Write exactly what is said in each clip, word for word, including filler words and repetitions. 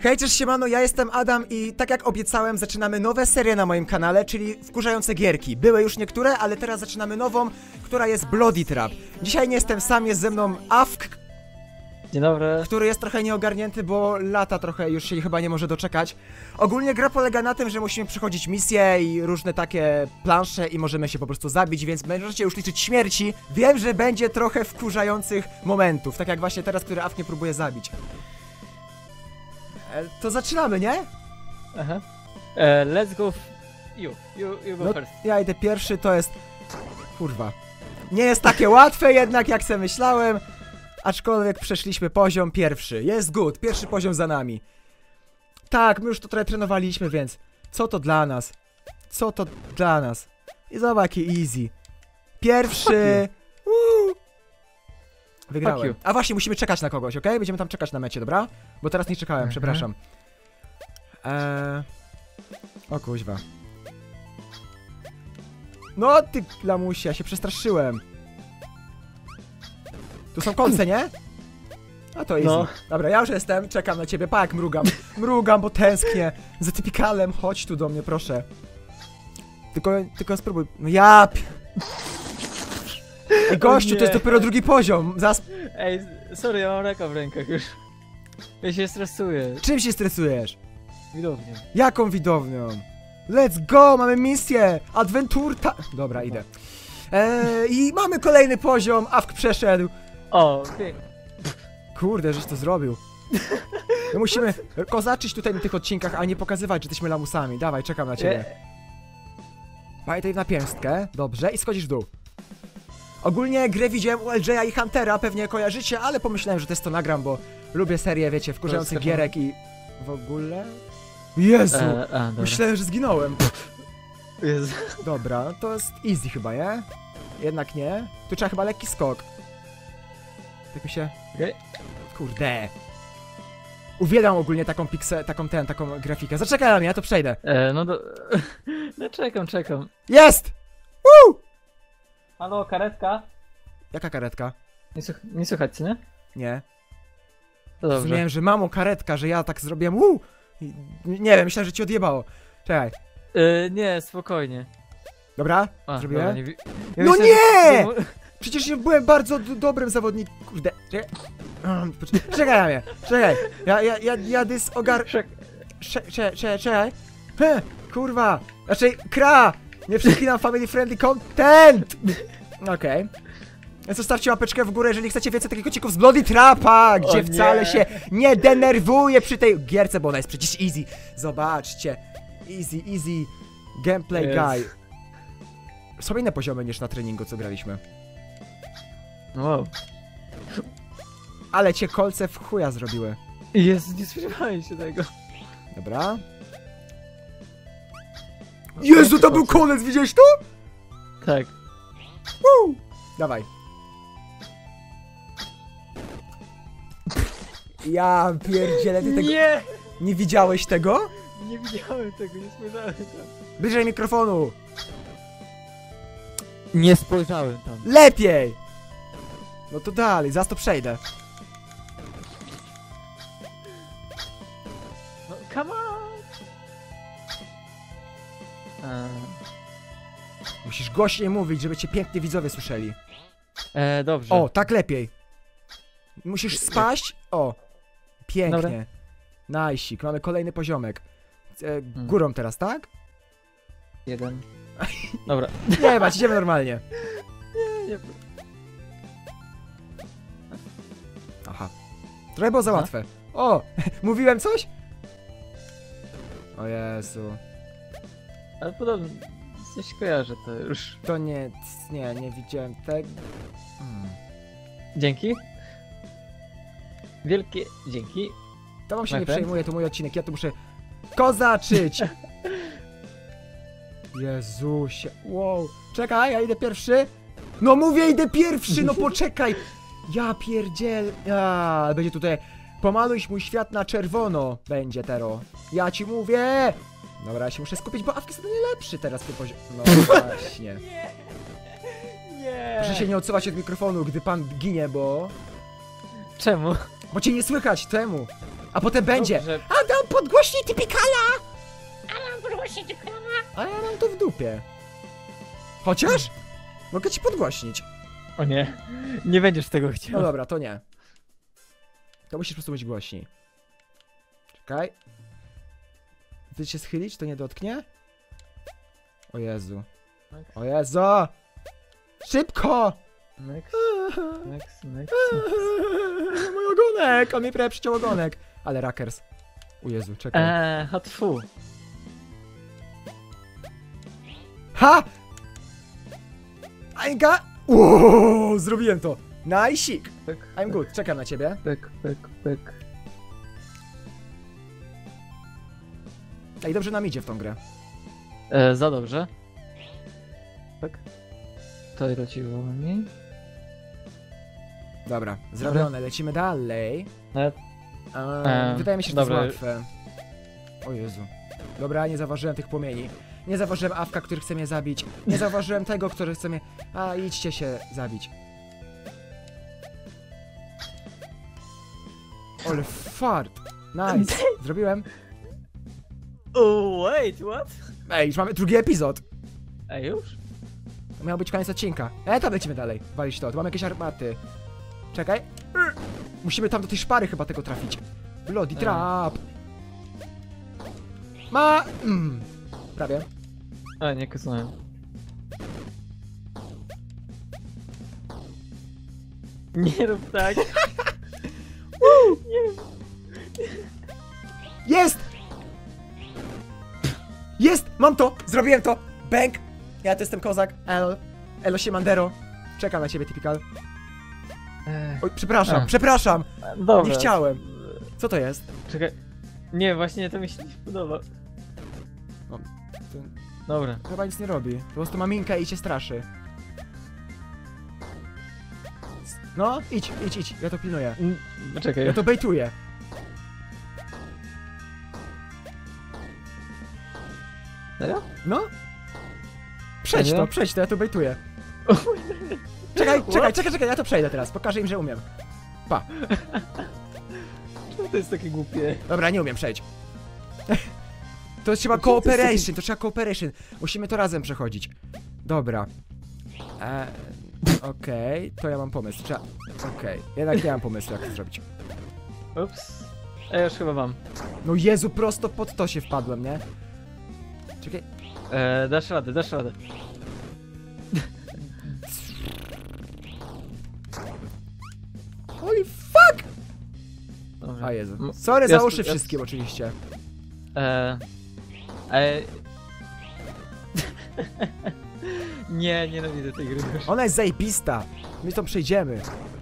Hej, cześć siemano, ja jestem Adam i tak jak obiecałem, zaczynamy nowe serie na moim kanale, czyli wkurzające gierki. Były już niektóre, ale teraz zaczynamy nową, która jest Bloody Trap. Dzisiaj nie jestem sam, jest ze mną Awk. Dzień dobry. Który jest trochę nieogarnięty, bo lata trochę, już się chyba nie może doczekać. Ogólnie gra polega na tym, że musimy przechodzić misje i różne takie plansze i możemy się po prostu zabić, więc możecie już liczyć śmierci. Wiem, że będzie trochę wkurzających momentów, tak jak właśnie teraz, który Awk nie próbuje zabić. E, to zaczynamy, nie? Aha. E, let's go. You, you, you go No, first. ja idę pierwszy, to jest... Kurwa. Nie jest takie łatwe jednak, jak sobie myślałem. Aczkolwiek przeszliśmy poziom pierwszy. Jest good, pierwszy poziom za nami. Tak, my już to trochę trenowaliśmy, więc... Co to dla nas? Co to dla nas? I zobacz, jakie easy. Pierwszy... Woo! Wygrałem. A właśnie, musimy czekać na kogoś, okej? Okay? Będziemy tam czekać na mecie, dobra? Bo teraz nie czekałem, mhm. przepraszam. Eee... O kuźwa. No ty lamusie, ja się przestraszyłem. Tu są kolce, nie? A to easy. No. Dobra, ja już jestem, czekam na ciebie, pak, mrugam. Mrugam, bo tęsknię za typikalem, chodź tu do mnie, proszę. Tylko, tylko spróbuj. No ja... Ej, gościu, to jest dopiero drugi poziom. Zas... Ej, sorry, ja mam rękę w rękach już. Ja się stresuję. Czym się stresujesz? Widownią. Jaką widownią? Let's go, mamy misję! Adventurta... Dobra, idę. Eee, I mamy kolejny poziom, Awk przeszedł. O, pięknie. Kurde, żeś to zrobił. My musimy kozaczyć tutaj na tych odcinkach, a nie pokazywać, że jesteśmy lamusami. Dawaj, czekam na ciebie. Pamiętaj na pięstkę, dobrze, i schodzisz w dół. Ogólnie grę widziałem u L J a i Huntera, pewnie kojarzycie, ale pomyślałem, że też to nagram, bo lubię serię, wiecie, wkurzających gierek i... W ogóle... Jezu! E, a, myślałem, że zginąłem. Jezu. Dobra, to jest easy chyba, nie? Jednak nie. Tu trzeba chyba lekki skok. Tak mi się... Okay. Kurde. Uwielbiam ogólnie taką piksę, taką ten, taką grafikę. Zaczekaj na mnie, ja to przejdę. E, no do... No czekam, czekam. Jest! Woo! Halo, karetka? Jaka karetka? Nie, słuch nie słychać, nie? Nie. To dobrze. Zrozumiałem, że mamą karetka, że ja tak zrobiłem. Woo! I, nie wiem, myślałem, że ci odjebało. Czekaj. Yy, nie, spokojnie. Dobra? A, zrobiłem? dobra, nie ja no myślałem, nie! Że... Przecież ja byłem bardzo dobrym zawodnikiem. Kurde. Czekaj. Czekaj na mnie. Czekaj. Ja, ja, ja, ja dys ogar... Czekaj, czekaj, czekaj. He, kurwa. Znaczy, kra! Nie przeklinam family friendly content! Okej. Okay. Zostawcie łapeczkę w górę, jeżeli chcecie więcej takich odcinków z Bloody Trapa, gdzie wcale się nie denerwuję przy tej gierce, bo ona jest przecież easy. Zobaczcie. Easy, easy. Gameplay yes. guy. Są inne poziomy niż na treningu, co graliśmy. Wow. Ale cię kolce w chuja zrobiły. Jezu, nie spodziewałem się tego. Dobra. Jezu, to był koniec, widziałeś to? Tak. Woo! Dawaj. Ja pierdzielę, ty tego... Nie! Nie widziałeś tego? Nie widziałem tego, nie spojrzałem tam. Bliżej mikrofonu. Nie spojrzałem tam. Lepiej! No to dalej, zaraz to przejdę. No, come on! A... Musisz głośniej mówić, żeby cię pięknie widzowie słyszeli. E, dobrze. O, tak lepiej. Musisz spaść. O, pięknie. Najsik, mamy kolejny poziomek. E, górą teraz, tak? Jeden. Dobra. Nie, bać, idziemy normalnie. Nie, nie. Aha. Trochę było za łatwe. O, mówiłem coś? O Jezu. Ale podobno coś kojarzę to już. To nie, nie, nie widziałem tego. Hmm. Dzięki. Wielkie dzięki. To wam się nie przejmuje, to mój odcinek, ja tu muszę kozaczyć. Jezusie, wow. Czekaj, ja idę pierwszy. No mówię, idę pierwszy, no poczekaj. Ja pierdziel... Ja, będzie tutaj... Pomaluj mój świat na czerwono. Będzie tero. Ja ci mówię. Dobra, ja się muszę skupić, bo Awk jest najlepszy teraz w tym poziomie. No właśnie. Nie. Nie. Proszę się nie odsuwać od mikrofonu, gdy pan ginie, bo... Czemu? Bo cię nie słychać, temu. A potem będzie. Dobrze. Adam, podgłośnij typikala! Adam, podgłośnij typikala! A ja mam to w dupie. Chociaż? Mogę ci podgłośnić. O nie, nie będziesz tego No chciał. dobra, to nie. To musisz po prostu być głośniej. Czekaj. Ty się schylić, to nie dotknie? O Jezu. O Jezu! Szybko! Next, next, next. Mój ogonek! On mi prawie przyciął ogonek. Ale Rakers. O Jezu, czekaj. Eee, hatfu. Ha! I'm ga... Uuu, zrobiłem to. Nice. Pyk, I'm good, czekam na ciebie. pyk, pyk, pyk. Ej, dobrze nam idzie w tą grę. E, za dobrze. Tak. To leci wolniej. Dobra, zrobione, lecimy dalej. Nawet. Eee, Eee, wydaje mi się, że to dobra. jest łatwe. O Jezu. Dobra, nie zauważyłem tych płomieni. Nie zauważyłem Awka, który chce mnie zabić. Nie zauważyłem tego, który chce mnie... A, idźcie się zabić. Ale fart. Nice. Zrobiłem. Oh, wait, what? Ej, już mamy drugi epizod. Ej, już? To miał być koniec odcinka. Ej, tam lecimy dalej. Walić to. Tu mamy jakieś armaty. Czekaj. Musimy tam do tej szpary chyba tego trafić. Bloody trap. Ma... Mm. Prawie. A, nie kazałem. Nie rób tak. Jest! Jest! Mam to! Zrobiłem to! Bang! Ja to jestem kozak. Elo. Elo Siemandero. Czekam na ciebie, typical. Ech, Oj, przepraszam, A. przepraszam! dobra. Nie chciałem. Co to jest? Czekaj. Nie, właśnie to mi się nie podoba. O, to Dobra. chyba nic nie robi. Po prostu ma minkę i cię straszy. No, idź, idź, idź. Ja to pilnuję. Mm, Czekaj. Ja to bejtuję. Serio? No? Przejdź Serio? to, przejdź to, ja to bejtuję. Czekaj, czekaj, czekaj, czekaj, ja to przejdę teraz. Pokażę im, że umiem. Czemu to jest takie głupie? Dobra, nie umiem, przejdź. To jest trzeba Czemu to jest cooperation, to trzeba cooperation. Musimy to razem przechodzić. Dobra. E, Okej, to ja mam pomysł. Trzeba... Okej, jednak nie mam pomysłu, jak to zrobić. Ups. Ja już chyba mam. No Jezu, prosto pod to się wpadłem, nie? Czekaj. E, dasz radę, dasz radę. Holy fuck! Dobra. A Jezu. M- Sorry ja za sp- uszy ja wszystkim sp- oczywiście. E, e... nie, nienawidzę tej gry już. Ona jest zajebista. My to przejdziemy.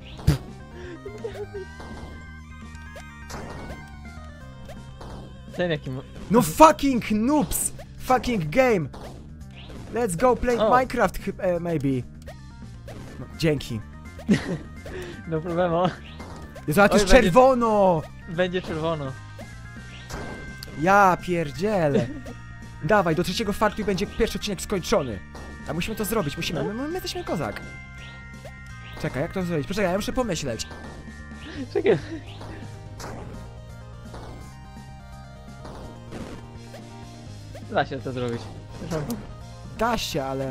Ten jaki... mo- No fucking noobs! Fucking game! Let's go play O. Minecraft, chy- e, maybe. No, dzięki. No problemu. Jezu, ale to Oj, jest będzie- czerwono! Będzie czerwono. Ja pierdzielę. Dawaj, do trzeciego fartu i będzie pierwszy odcinek skończony. A musimy to zrobić, musimy. My, my, my jesteśmy kozak. Czekaj, jak to zrobić? Poczekaj, ja muszę pomyśleć. Czekaj. Da się to zrobić. Da się, ale...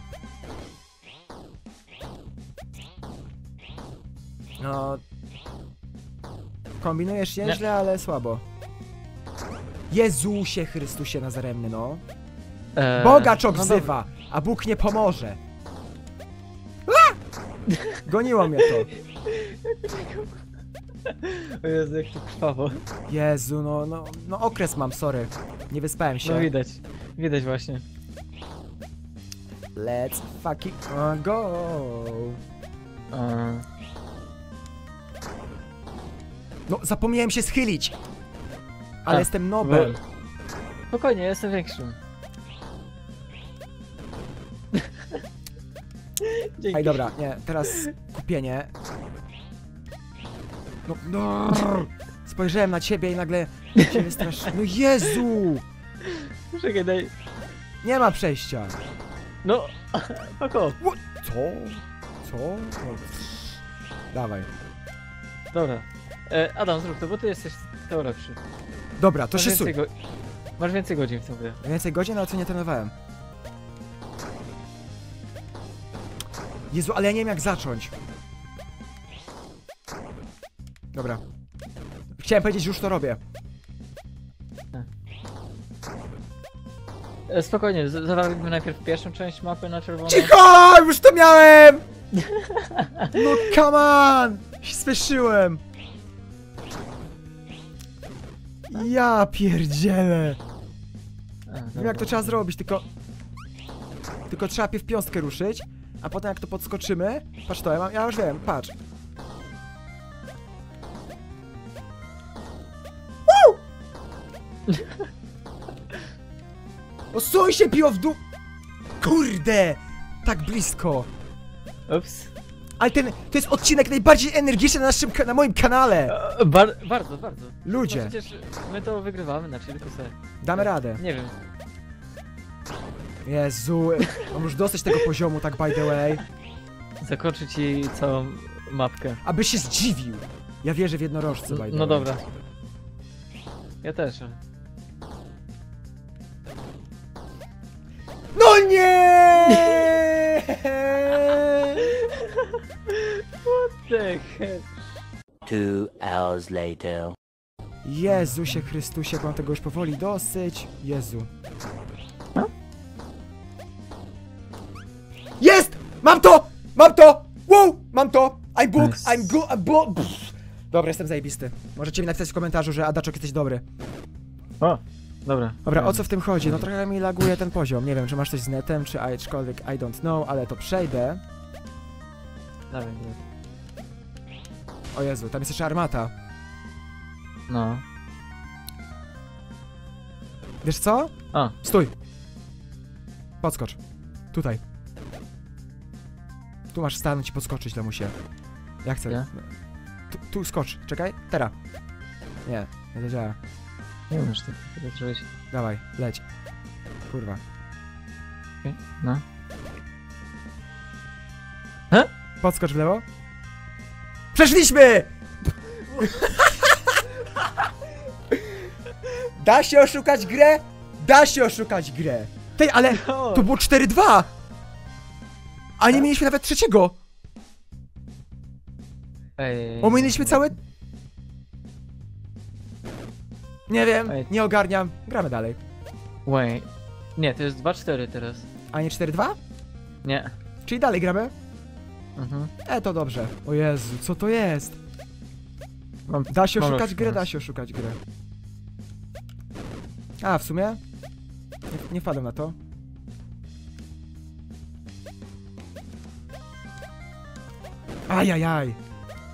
No... Kombinujesz nieźle, ale słabo. Jezusie Chrystusie Nazaremny, no. Eee, Bogaczok no wzywa, a Bóg nie pomoże. A! Goniło mnie to. O Jezu, jak to krwawo. Jezu, no, no, no okres mam, sorry. Nie wyspałem się. No widać. Widać właśnie. Let's fucking uh, go. Eee, No, zapomniałem się schylić. Ale A, jestem nobem. Spokojnie, jestem większym. Dzięki. Ej, dobra, nie, teraz kupienie. No, no. Spojrzałem na ciebie i nagle się wystraszyłem. No Jezu! Czekaj, daj. Nie ma przejścia. No, fuck off. Co? Co? No. Dawaj. Dobra. E, Adam, zrób to, bo ty jesteś to lepszy. Dobra, to Masz się więcej, suj. go... Masz więcej godzin w sobie. Więcej godzin, ale co nie trenowałem. Jezu, ale ja nie wiem jak zacząć. Dobra. Chciałem powiedzieć, że już to robię. E, Spokojnie, z- zawalimy najpierw pierwszą część mapy na czerwono. Cicho! Już to miałem! No come on! Się spieszyłem. Ja pierdzielę. A, Wiem dobra. jak to trzeba zrobić, tylko... Tylko trzeba pierw piąstkę ruszyć, a potem jak to podskoczymy... Patrz to, ja, mam, ja już wiem, patrz. Woo! O, stój się piło w dół! Kurde! Tak blisko. Ups. Ale ten, to jest odcinek najbardziej energiczny na naszym, ka- na moim kanale. E, Bar bardzo, bardzo. No Ludzie, przecież my to wygrywamy na chillu sobie. damy radę. Nie wiem. Jezu, mam już dosyć tego poziomu, tak by the way. Zakończy ci całą mapkę. Aby się zdziwił. Ja wierzę w jednorożce, by the way. No dobra. Ja też. ale- No nie! The heck? Two hours later. Jezusie Chrystusie, mam tego już powoli dosyć. Jezu. Jest! Mam to! Mam to! Wow! Mam to! I'm book! Nice. I'm good! I'm bo Pff. Dobra, jestem zajebisty. Możecie mi napisać w komentarzu, że Adaczok jesteś dobry. O, dobra. Dobra, o co w tym chodzi? No trochę mi laguje ten poziom. Nie wiem, czy masz coś z netem, czy aczkolwiek I don't know, ale to przejdę. Dawaj, dawaj. O Jezu, tam jest jeszcze armata. No. Wiesz co? A, Stój! Podskocz. Tutaj. Tu masz stanąć i podskoczyć, lamusie. Ja chcę. Ja? Tu, tu skocz, czekaj. Teraz. Nie, nie zadziała. nie umiesz tak tego zrobić. Dawaj, leć. Kurwa. Okej, no. Podskocz w lewo. Przeszliśmy! Da się oszukać grę? Da się oszukać grę. Tej, ale to było cztery dwa! A nie mieliśmy nawet trzeciego! Ej. Ominęliśmy całe... Nie wiem, Ej. nie ogarniam. Gramy dalej. Wait. Nie, to jest dwa cztery teraz. A nie cztery dwa? Nie. Czyli dalej gramy? Mhm. E, to dobrze. O Jezu, co to jest? Mam, Da się mam oszukać lepszy grę, da pomysł. się oszukać grę. A, w sumie? Nie, nie wpadłem na to. Ajajaj.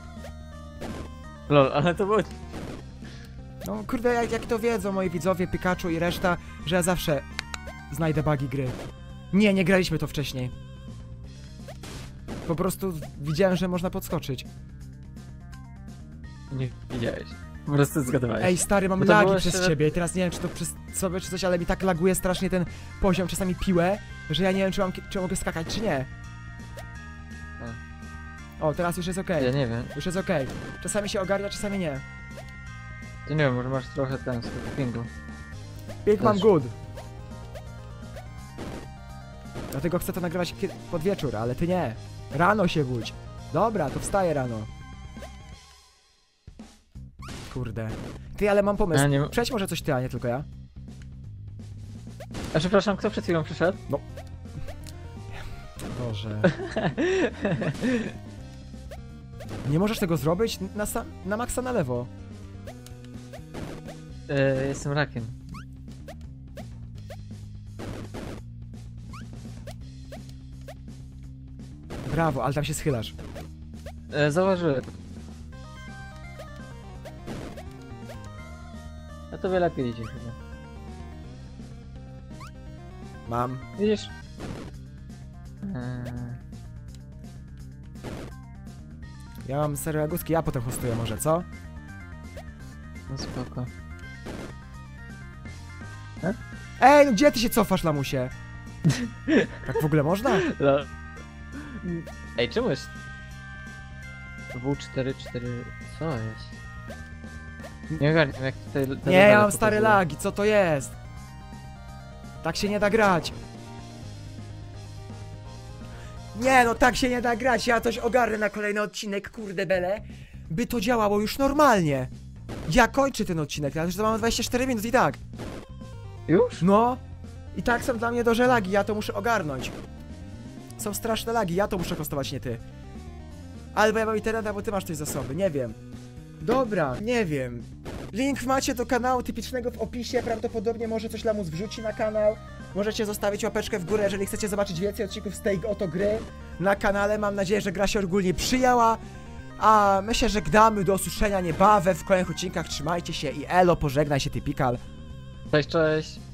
Lol, ale to było... No kurde, jak, jak to wiedzą moi widzowie, Pikachu i reszta, że ja zawsze znajdę bugi gry. Nie, nie graliśmy to wcześniej. Po prostu widziałem, że można podskoczyć. Nie widziałeś. Po prostu zgadywałeś. Ej, stary, mam Bo to lagi było przez jeszcze- ciebie i teraz nie wiem, czy to przez sobie, czy coś, ale mi tak laguje strasznie ten poziom, czasami piłę, że ja nie wiem, czy, mam, czy mogę skakać, czy nie. O, teraz już jest okej. Ja nie wiem. Już jest okej. Czasami się ogarnia, czasami nie. Ja nie wiem, może masz trochę ten swojego pingu. Pink mam Też. good. Dlatego chcę to nagrywać kie- pod wieczór, ale ty nie. Rano się budź. Dobra, to wstaję rano. Kurde. Ty, ale mam pomysł. Ja nie- Przejdź może coś ty, a nie tylko ja. A przepraszam, kto przed chwilą przyszedł? Boże. Nie możesz tego zrobić? Na, sa- na maksa na lewo. E, jestem rakiem. Brawo, ale tam się schylasz. E, zauważyłem. A tobie lepiej idzie chyba. Mam. Widzisz? E, Ja mam serio jagódki, ja potem hostuję może, co? no spoko. Ej, no gdzie ty się cofasz, lamusie? Tak w ogóle można? No. Ej, czemu jest... W cztery cztery... Co jest? Nie ogarniam jak tutaj... te Nie, ja levele mam stare pokazują. lagi, co to jest? Tak się nie da grać. Nie no, tak się nie da grać, ja coś ogarnę na kolejny odcinek, kurde bele. By to działało już normalnie. Ja kończę ten odcinek, ja już to mam dwadzieścia cztery minut i tak. Już? No. I tak są dla mnie duże lagi, ja to muszę ogarnąć. Są straszne lagi, ja to muszę kosztować, nie ty. Albo ja mam internet, albo ty masz coś zasoby, nie wiem. Dobra, nie wiem. Link macie do kanału typicznego w opisie, prawdopodobnie może coś Lamus wrzuci na kanał. Możecie zostawić łapeczkę w górę, jeżeli chcecie zobaczyć więcej odcinków z tej oto gry na kanale. Mam nadzieję, że gra się ogólnie przyjęła. A my się żegnamy, do usłyszenia niebawem w kolejnych odcinkach. Trzymajcie się i elo, pożegnaj się Typikal. Cześć, cześć.